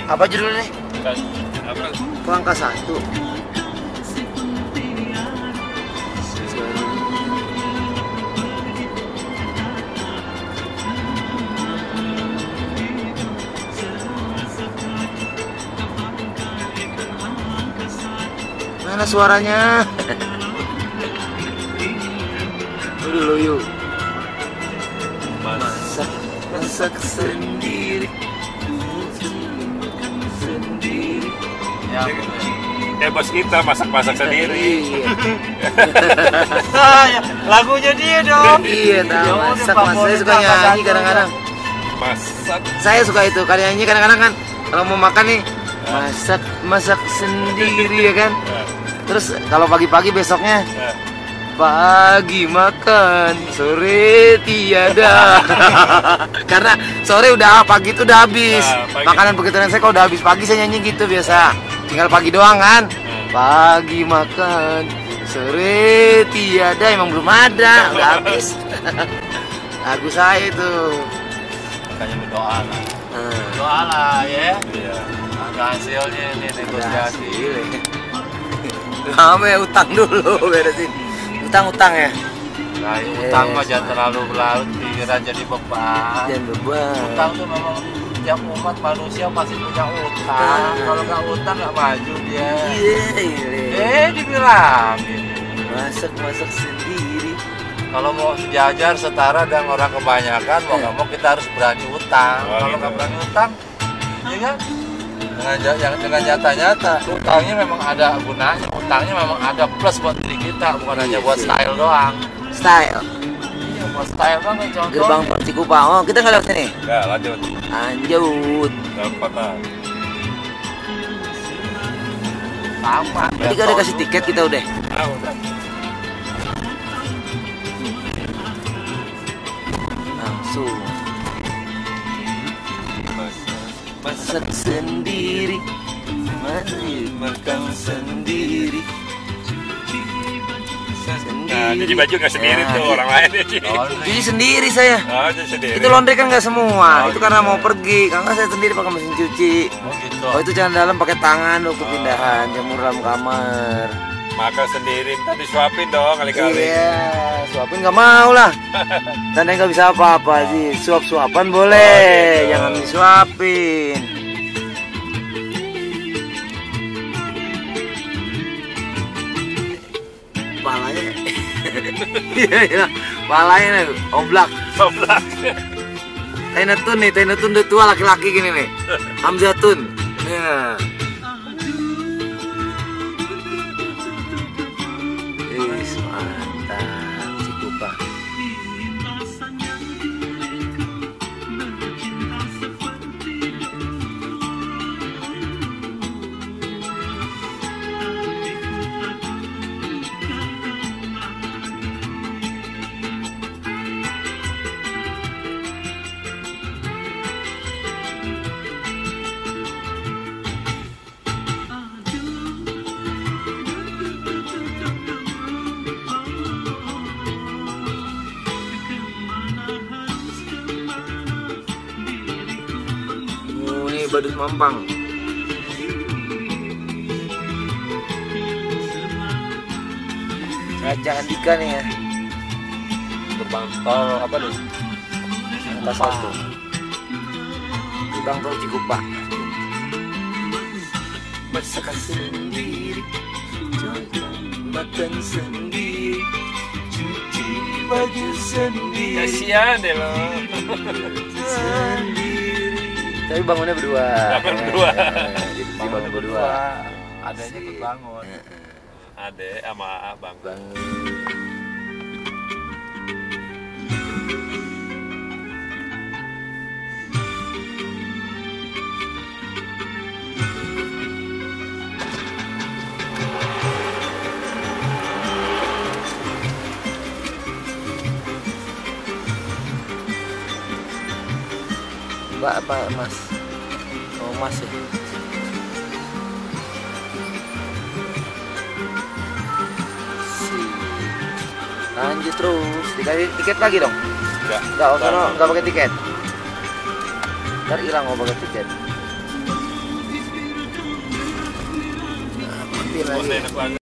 Apa judulnya? Apa? Angka 1. Mana suaranya? Dulu yuk. Masak sendiri. Ya, bos kita masak sendiri. Iya. Lagunya dia dong. Iya, tahu. Masak. Saya suka nyanyi kadang-kadang. Masak. Saya suka itu kalau nyanyi kadang-kadang kan. Kalau mau makan nih, masak sendiri ya kan. Terus kalau pagi-pagi besoknya, pagi makan, sore tiada. Karena sore udah, pagi itu udah habis. Makanan begituan saya kalau udah habis pagi saya nyanyi gitu biasa. Tinggal pagi doang kan. Pagi makan, sore tiada, emang belum ada, udah habis. Lagu saya itu. Makanya berdoa lah. Doa lah ya. Iya. Ada hasilnya ini negosiasi. Lama ya, utang dulu beresin. Utang ya. Nah, utang mah jangan terlalu berlarut pikiran jadi beban. Jangan beban. Utang tuh memang tiap umat manusia pasti punya utang. Kalau nggak utang nggak maju dia. Iya. Dibilang. Masak sendiri. Kalau mau sejajar setara dengan orang kebanyakan, mau nggak mau kita harus berani utang. Kalau nggak berani utang, ya kan? Dengan nyata-nyata, utangnya memang ada gunanya. Utangnya memang ada plus buat diri kita, bukan hanya buat style doang. Style. Iya, buat style doang. Contoh. Gerbang Tol Cikupa. Oh, kita nggak lewat sini. Enggak, lanjut. Lanjut. Dapat lah. Sama. Tadi kan udah kasih tiket kita udah. Udah. Langsung. Masak sendiri, makan sendiri. Nah, cuci baju nggak sendiri tuh, orang lain ya. Cuci sendiri saya. Oh, cuci sendiri. Itu laundry kan nggak semua. Itu karena gitu. mau pergi. Karena saya sendiri pakai mesin cuci. Oh gitu. Oh, itu jangan dalam pakai tangan loh, kepindahan jemur dalam kamar. Makan sendiri, minta disuapin dong kali-kali. Iya, suapin nggak mau lah. Tanda nggak bisa apa-apa sih. Suap-suapan boleh, gitu. jangan disuapin. Palanya, iya, palanya nih, oblak. Tainatun nih, Tainatun udah tua laki-laki gini nih. Hamzatun. Ya. Mantap, Cikupa. Ini badut mampang. Raja Andika nih ya. Gerbang tol apa nih? Angka 1. Gerbang Tol Cikupa. Masak sendiri, makan sendiri, cuci baju sendiri. Kasihan deh lo. Sendiri. Tapi bangunnya berdua. Berdua. Jadi bangun berdua. Adanya ikut bangun. Ade sama abang. Bangun. Mbak apa Mas? Oh Mas ya. Lanjut terus, dikasih tiket lagi dong? Enggak pakai tiket. Ntar hilang mau pakai tiket. diingetin lagi. Enak banget.